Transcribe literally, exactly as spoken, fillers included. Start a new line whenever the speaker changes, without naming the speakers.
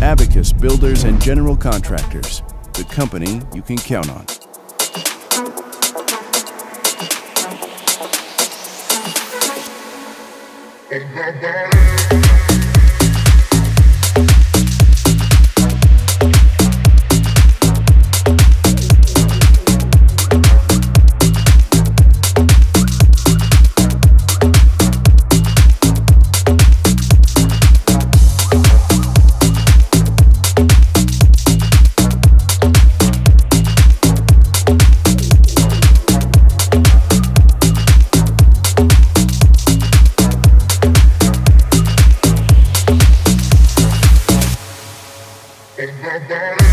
Abacus Builders and General Contractors, the company you can count on.
Bye.